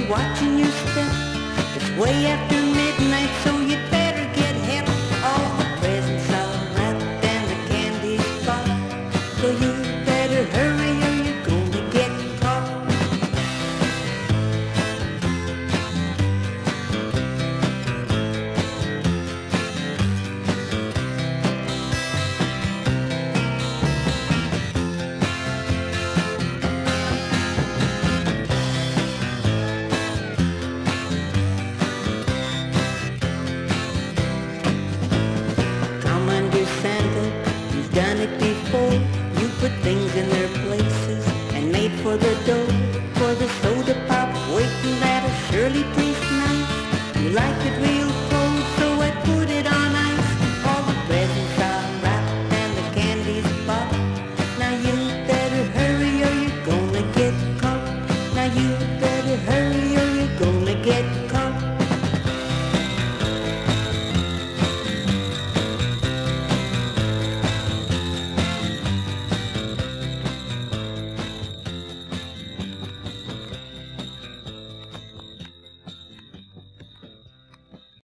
watching your step. It's way after midnight, so you better get hip. All the presents are wrapped and the candy's bought, so you better hurry or you're gonna get caught. Santa, you've done it before. You put things in their places and made for the door.